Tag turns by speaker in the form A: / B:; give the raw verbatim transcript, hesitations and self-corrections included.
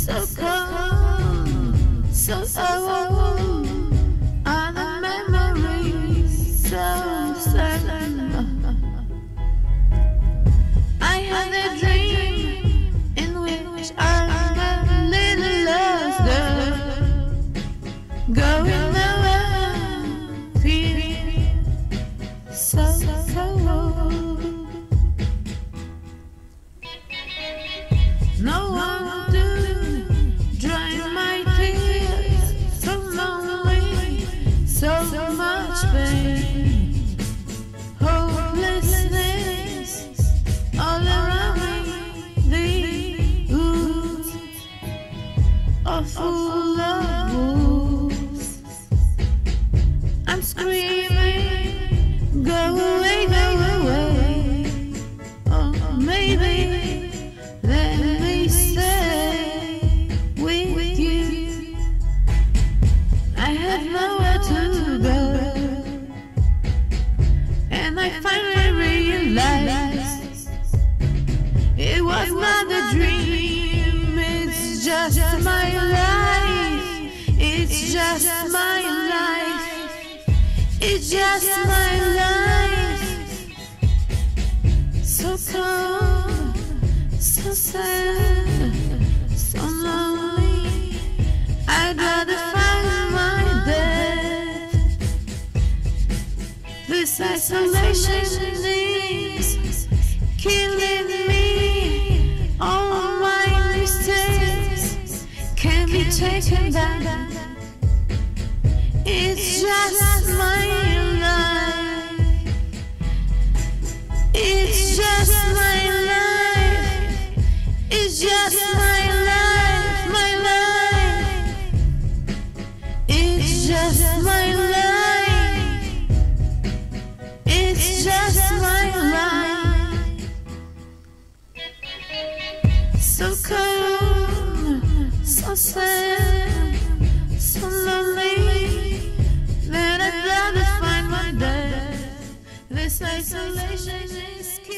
A: so cold, so old, are the memories so sad. I had a dream in which I was a little lost girl, going around feeling so so old. No one to dry my tears, so lonely, so much pain, hopelessness all around me. The ooze are full of wolves. I'm screaming, go away, go away. Oh, maybe let me stay with you. I had nowhere to go, and I finally realized it was not a dream, it's just my life. It's just my life. It's just my life. So cold, so sad, so lonely. I'd rather find my death. This isolation is killing me. All my mistakes can be taken back. It's just my life. It's just my life. It's just my life, my life. It's just my life. It's just my life. So cold, so sad, so lonely, that I'd rather find my death. This isolation is killing me.